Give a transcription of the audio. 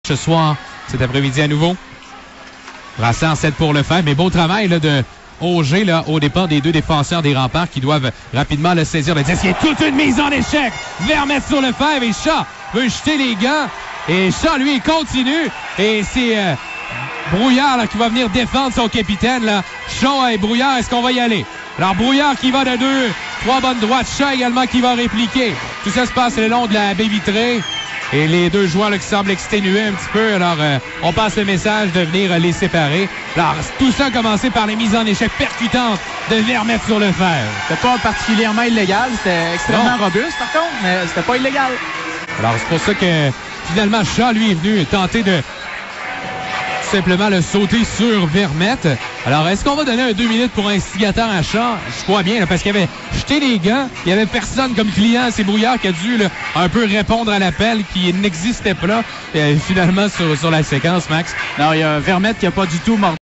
ce soir, cet après-midi à nouveau. Brassard 7 pour le faire, mais beau travail là, de Auger là, au départ des deux défenseurs des Remparts qui doivent rapidement le saisir le disque. Il y a toute une mise en échec. Vermette sur le fer et Shaw veut jeter les gants. Et Shaw, lui, il continue. Et c'est Brouillard là, qui va venir défendre son capitaine. Là. Shaw et Brouillard, est-ce qu'on va y aller? Alors Brouillard qui va de 2-3 bonnes droites. Shaw également qui va répliquer. Tout ça se passe le long de la baie vitrée. Et les deux joueurs là, qui semblent exténuer un petit peu. Alors, on passe le message de venir les séparer. Alors, tout ça a commencé par les mises en échec percutantes de Vermette sur le fer. C'était pas particulièrement illégal. C'était extrêmement robuste, par contre, mais c'était pas illégal. Alors, c'est pour ça que, finalement, Shaw, lui, est venu tenter de simplement le sauter sur Vermette. Alors, est-ce qu'on va donner un 2 minutes pour instigateur à Shaw? Je crois bien, là, parce qu'il avait jeté les gants. Il n'y avait personne comme client. C'est Brouillard qui a dû là, un peu répondre à l'appel qui n'existait pas là, finalement sur la séquence, Max. Non, il y a Vermette qui n'a pas du tout mordu